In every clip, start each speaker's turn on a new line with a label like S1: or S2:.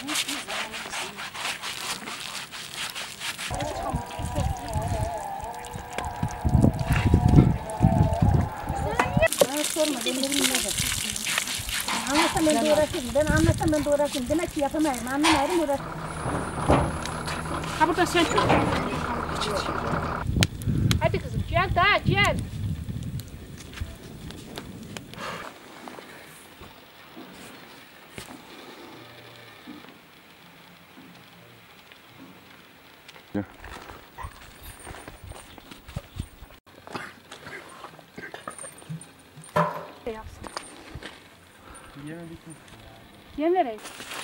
S1: Sorma, anlasam ben de uğraşayım. Ben anlasam ben de uğraşayım. Demek ki yapamayayım. Anlamayayım uğraşayım.
S2: Ha burada sen çok. Hadi kızım gel daha gel. Yapsın.
S3: Yemedik mi?
S2: Yem vereyim.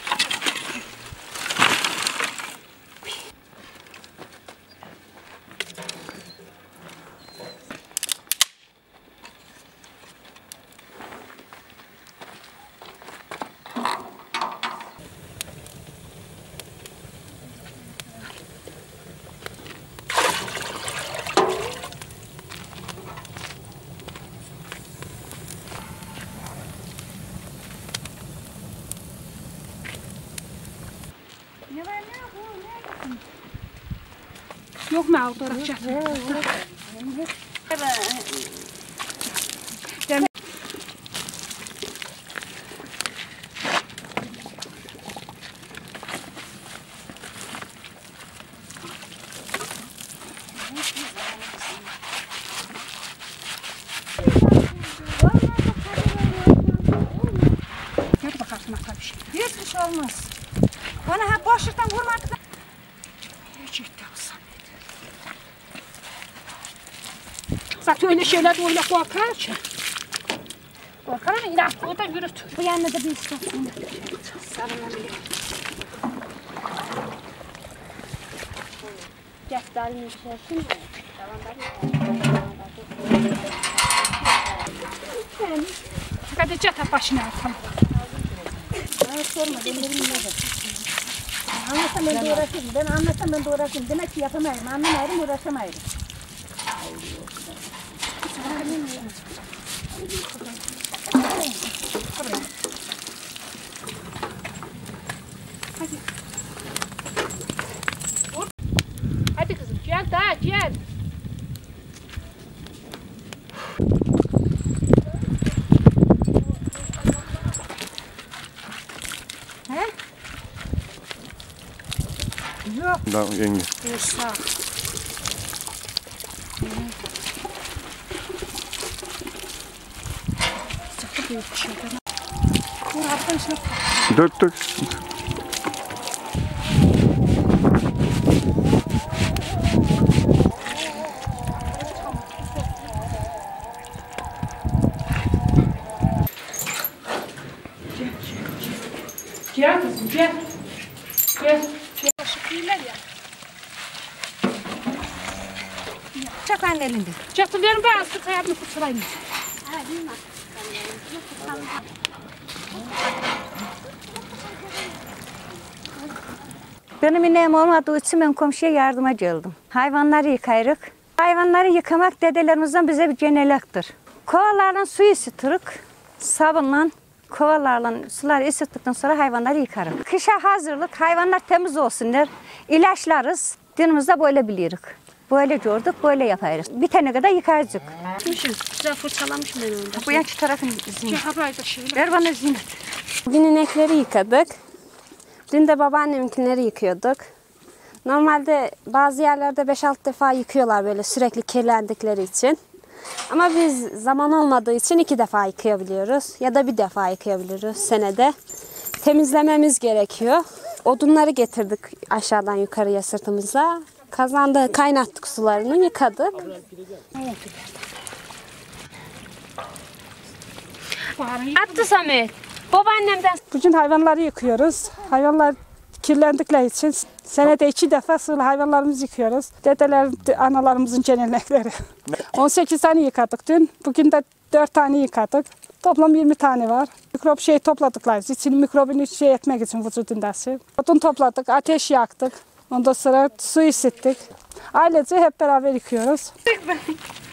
S2: Yok mu aldı bırakacak? Hadi bakarsın hatta bir şey.
S1: Hiçbir şey olmaz. Bana ha boşluktan vurmadı da.
S2: Hiç olsam. Zaten öyle şeyler de öyle korkar ki. Korkar ama inan o da yürütür.
S1: Bu yanına da bir istasyon.
S2: Sarılamıyor.
S1: Ceftalini içersin mi?
S2: Hadi çatal başına atalım.
S1: Sorma, ben de bilmiyorum. Anlasam ben de uğraşayım. Ben anlasam ben de uğraşayım. Demek ki yapamayayım. Anlamayayım, uğraşamayayım.
S2: Hadi. Hadi kızım gel daha gel.
S1: He?
S2: Yok.
S3: Tamam yenge.
S2: Dur sağ. Sıkı büyük bir şey. Dur alttan içine koy.
S3: Dök dök.
S2: Gel kızım gel. Gel. Kaşık değiller ya.
S1: Çak elinde.
S2: Çatılarım ben sık ayağımı kusurayım.
S1: Benim ineğim olmadığı için ben komşuya yardıma geldim. Hayvanları yıkayırık. Hayvanları yıkamak dedelerimizden bize bir gelenektir. Kovalarla suyu ısıtırık. Sabunla kovalarla suları ısıttıktan sonra hayvanları yıkarız. Kışa hazırlık, hayvanlar temiz olsunlar. İlaçlarız. Dinimizde böyle bilirik. Böyle gördük, böyle yaparız. Bitene kadar yıkayacak.
S2: Güzel fırçalamışım ben onu.
S1: Bu yanki tarafın Zinet.
S2: Habrayda şöyle.
S1: Ver bana Zinet.
S4: Bugün inekleri yıkadık. Dün de babaanneminkileri yıkıyorduk. Normalde bazı yerlerde 5-6 defa yıkıyorlar böyle sürekli kirlendikleri için. Ama biz zaman olmadığı için 2 defa yıkayabiliyoruz. Ya da 1 defa yıkayabiliyoruz senede. Temizlememiz gerekiyor. Odunları getirdik aşağıdan yukarıya sırtımıza. Kazanda kaynattık sularını, yıkadık. Attı Samet. Babaannemden.
S5: Bugün hayvanları yıkıyoruz. Hayvanlar kirlendikleri için senede 2 defa sığır hayvanlarımızı yıkıyoruz. Dedeler, analarımızın gelenekleri. 18 tane yıkadık dün. Bugün de 4 tane yıkadık. Toplam 20 tane var. Mikrop topladıklar için mikrobunu etmek için vücudundası. Odun topladık, ateş yaktık. Ondan sonra su ısıttık. Ailece hep beraber yıkıyoruz.